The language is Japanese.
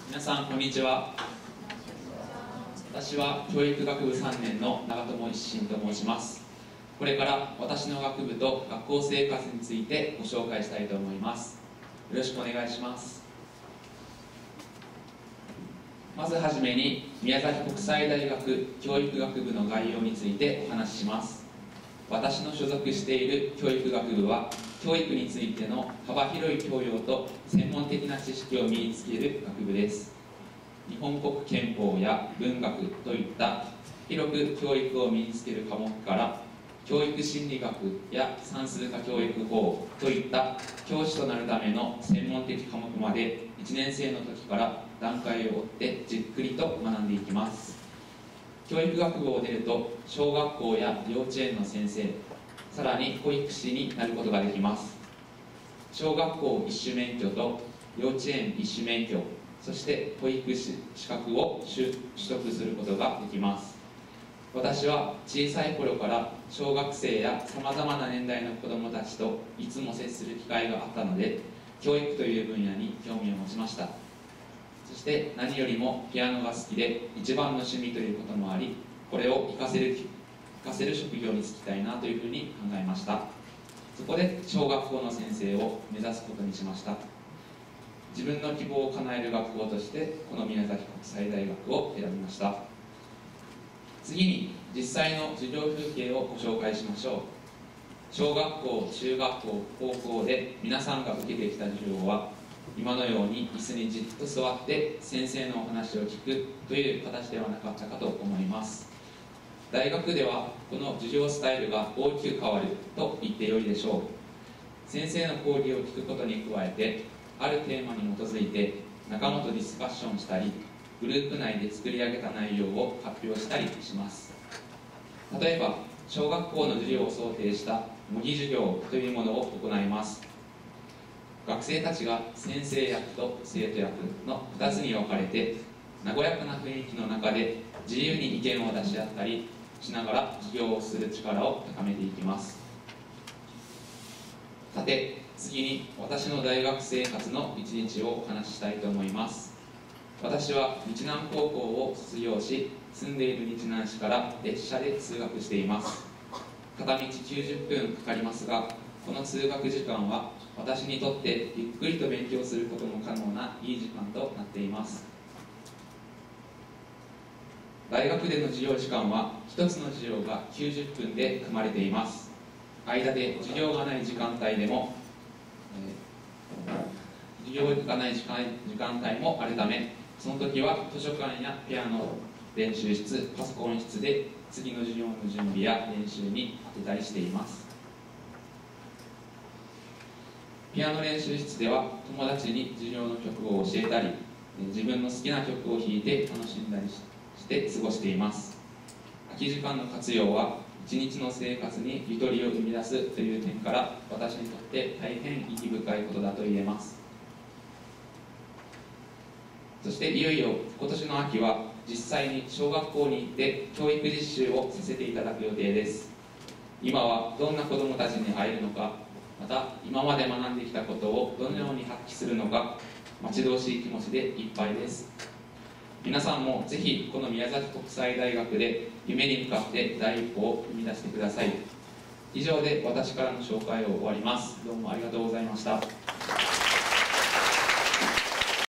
皆さんこんにちは。私は教育学部3年の長友一心と申します。これから私の学部と学校生活についてご紹介したいと思います。よろしくお願いします。まずはじめに宮崎国際大学教育学部の概要についてお話しします。私の所属している教育学部は教育についての幅広い教養と専門的な知識を身につける学部です。日本国憲法や文学といった広く教育を身につける科目から教育心理学や算数科教育法といった教師となるための専門的科目まで1年生の時から段階を追ってじっくりと学んでいきます。教育学部を出ると小学校や幼稚園の先生、さらに保育士になることができます。小学校一種免許と幼稚園一種免許、そして保育士資格を取得することができます。私は小さい頃から小学生やさまざまな年代の子どもたちといつも接する機会があったので、教育という分野に興味を持ちました。そして何よりもピアノが好きで一番の趣味ということもあり、これを活かせる職業に就きたいなというふうに考えました。そこで小学校の先生を目指すことにしました。自分の希望を叶える学校としてこの宮崎国際大学を選びました。次に実際の授業風景をご紹介しましょう。小学校、中学校、高校で皆さんが受けてきた授業は今のように椅子にじっと座って先生のお話を聞くという形ではなかったかと思います。大学ではこの授業スタイルが大きく変わると言ってよいでしょう。先生の講義を聞くことに加えて、あるテーマに基づいて仲間とディスカッションしたり、グループ内で作り上げた内容を発表したりします。例えば小学校の授業を想定した模擬授業というものを行います。学生たちが先生役と生徒役の2つに分かれて、和やかな雰囲気の中で自由に意見を出し合ったりしながら授業をする力を高めていきます。さて次に私の大学生活の一日をお話ししたいと思います。私は日南高校を卒業し、住んでいる日南市から列車で通学しています。片道90分かかりますが、この通学時間は私にとってゆっくりと勉強することも可能ないい時間となっています。大学での授業時間は1つの授業が90分で組まれています。間で授業がない時間帯でも、授業がない時間帯もあるため、その時は図書館やピアノ練習室、パソコン室で次の授業の準備や練習に当てたりしています。ピアノ練習室では友達に授業の曲を教えたり、自分の好きな曲を弾いて楽しんだりして過ごしています。空き時間の活用は一日の生活にゆとりを生み出すという点から私にとって大変意義深いことだと言えます。そしていよいよ今年の秋は実際に小学校に行って教育実習をさせていただく予定です。今はどんな子どもたちに会えるのか、また今まで学んできたことをどのように発揮するのか、待ち遠しい気持ちでいっぱいです。皆さんもぜひこの宮崎国際大学で夢に向かって第一歩を踏み出してください。以上で私からの紹介を終わります。どうもありがとうございました。